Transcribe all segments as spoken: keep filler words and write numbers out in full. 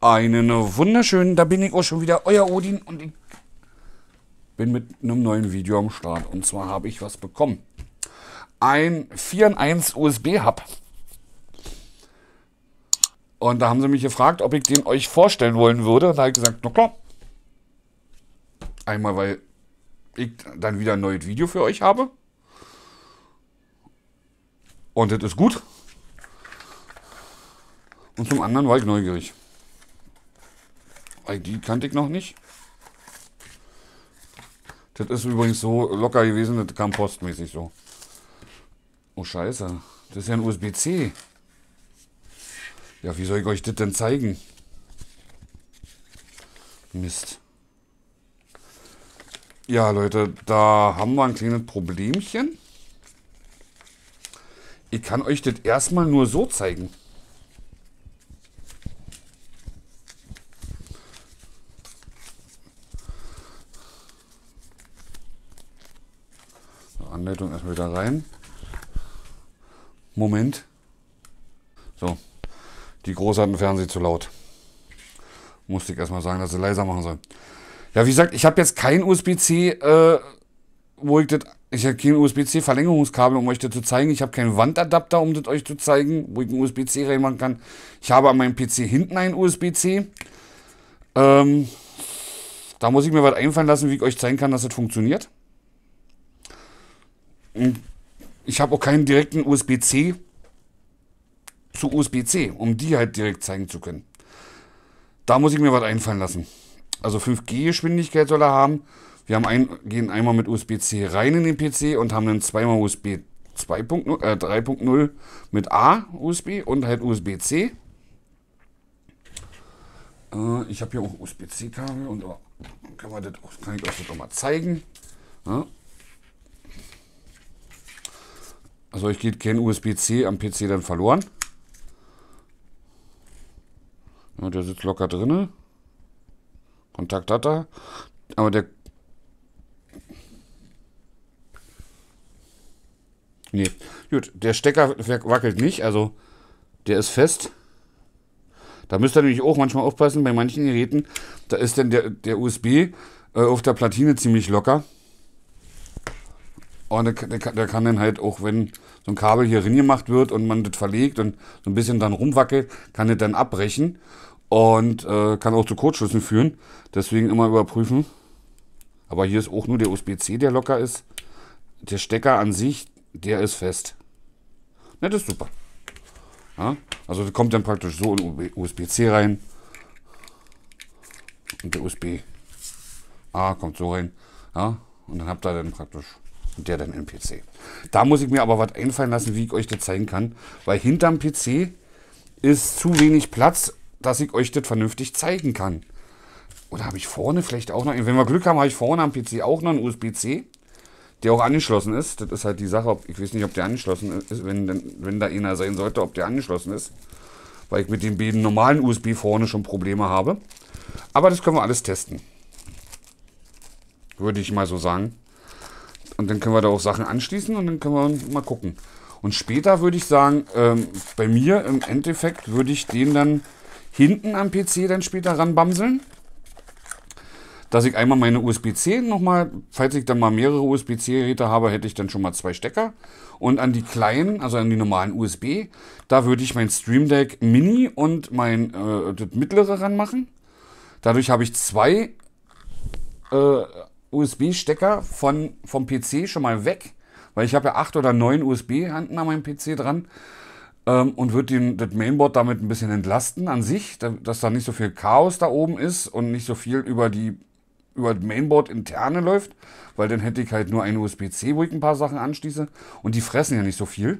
Einen wunderschönen, da bin ich auch schon wieder, euer Odin, und ich bin mit einem neuen Video am Start. Und zwar habe ich was bekommen. Ein vier in eins U S B-Hub. Und da haben sie mich gefragt, ob ich den euch vorstellen wollen würde. Und da habe ich gesagt, na klar. Einmal, weil ich dann wieder ein neues Video für euch habe. Und das ist gut. Und zum anderen war ich neugierig. Weil die kannte ich noch nicht. Das ist übrigens so locker gewesen, das kam postmäßig so. Oh Scheiße, das ist ja ein U S B C. Ja, wie soll ich euch das denn zeigen? Mist. Ja, Leute, da haben wir ein kleines Problemchen. Ich kann euch das erstmal nur so zeigen. Anleitung erstmal wieder rein. Moment. So. Die Große hat den Fernseher zu laut. Musste ich erstmal sagen, dass sie leiser machen soll. Ja, wie gesagt, ich habe jetzt kein U S B C, äh, wo ich das. Ich habe kein U S B C-Verlängerungskabel, um euch das zu zeigen. Ich habe keinen Wandadapter, um das euch zu zeigen, wo ich einen U S B C reinmachen kann. Ich habe an meinem P C hinten einen U S B C. Ähm, da muss ich mir was einfallen lassen, wie ich euch zeigen kann, dass das funktioniert. Ich habe auch keinen direkten U S B C zu U S B C, um die halt direkt zeigen zu können. Da muss ich mir was einfallen lassen. Also fünf G Geschwindigkeit soll er haben. Wir haben ein, gehen einmal mit U S B C rein in den P C und haben dann zweimal U S B zwei Punkt null, äh, drei Punkt null mit A U S B und halt U S B C. Äh, ich habe hier auch U S B C-Kabel und oh, kann, man das, kann ich euch das auch mal zeigen. Ja. Also euch geht kein U S B C am P C dann verloren. Ja, der sitzt locker drinne. Kontakt hat er. Aber der... Nee, gut, der Stecker wackelt nicht, also der ist fest. Da müsst ihr nämlich auch manchmal aufpassen, bei manchen Geräten, da ist dann der, der U S B äh, auf der Platine ziemlich locker. Und der, der, der kann dann halt auch, wenn so ein Kabel hier rein gemacht wird und man das verlegt und so ein bisschen dann rumwackelt, kann das dann abbrechen und äh, kann auch zu Kurzschlüssen führen. Deswegen immer überprüfen. Aber hier ist auch nur der U S B C, der locker ist. Der Stecker an sich, der ist fest. Ne, das ist super. Ja, also das kommt dann praktisch so in U S B C rein. Und der U S B A kommt so rein. Ja, und dann habt ihr dann praktisch der dann im P C. Da muss ich mir aber was einfallen lassen, wie ich euch das zeigen kann. Weil hinterm P C ist zu wenig Platz, dass ich euch das vernünftig zeigen kann. Oder habe ich vorne vielleicht auch noch, wenn wir Glück haben, habe ich vorne am P C auch noch einen U S B C, der auch angeschlossen ist. Das ist halt die Sache, ob, ich weiß nicht, ob der angeschlossen ist, wenn, wenn da einer sein sollte, ob der angeschlossen ist. Weil ich mit den beiden normalen U S B vorne schon Probleme habe. Aber das können wir alles testen. Würde ich mal so sagen. Und dann können wir da auch Sachen anschließen und dann können wir mal gucken. Und später würde ich sagen, ähm, bei mir im Endeffekt würde ich den dann hinten am P C dann später ranbamseln. Dass ich einmal meine U S B C nochmal, falls ich dann mal mehrere U S B C-Geräte habe, hätte ich dann schon mal zwei Stecker. Und an die kleinen, also an die normalen U S B, da würde ich mein Stream Deck Mini und mein äh, das mittlere ranmachen. Dadurch habe ich zwei äh, U S B-Stecker von, vom P C schon mal weg, weil ich habe ja acht oder neun U S B-Handen an meinem P C dran ähm, und würde das Mainboard damit ein bisschen entlasten an sich, da, dass da nicht so viel Chaos da oben ist und nicht so viel über die über das Mainboard interne läuft, weil dann hätte ich halt nur ein U S B C, wo ich ein paar Sachen anschließe und die fressen ja nicht so viel.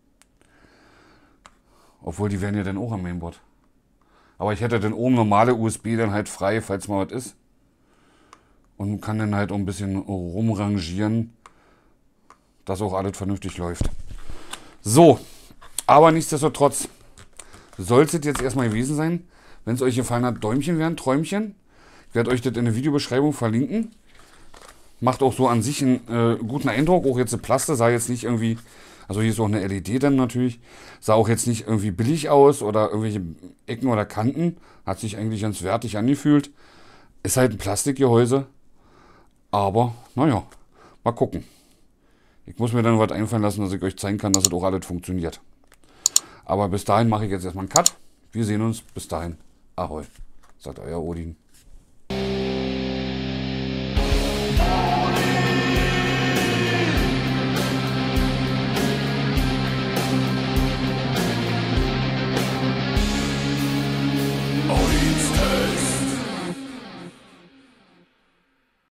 Obwohl, die wären ja dann auch am Mainboard. Aber ich hätte dann oben normale U S B dann halt frei, falls mal was ist. Und kann dann halt auch ein bisschen rumrangieren, dass auch alles vernünftig läuft. So, aber nichtsdestotrotz soll es jetzt erstmal gewesen sein. Wenn es euch gefallen hat, Däumchen wären, Träumchen. Ich werde euch das in der Videobeschreibung verlinken. Macht auch so an sich einen äh, guten Eindruck. Auch jetzt eine Plaste sah jetzt nicht irgendwie Also hier ist auch eine L E D dann natürlich. Sah auch jetzt nicht irgendwie billig aus oder irgendwelche Ecken oder Kanten. Hat sich eigentlich ganz wertig angefühlt. Ist halt ein Plastikgehäuse. Aber, naja, mal gucken. Ich muss mir dann was einfallen lassen, dass ich euch zeigen kann, dass es auch alles funktioniert. Aber bis dahin mache ich jetzt erstmal einen Cut. Wir sehen uns. Bis dahin. Ahoi, sagt euer Odin.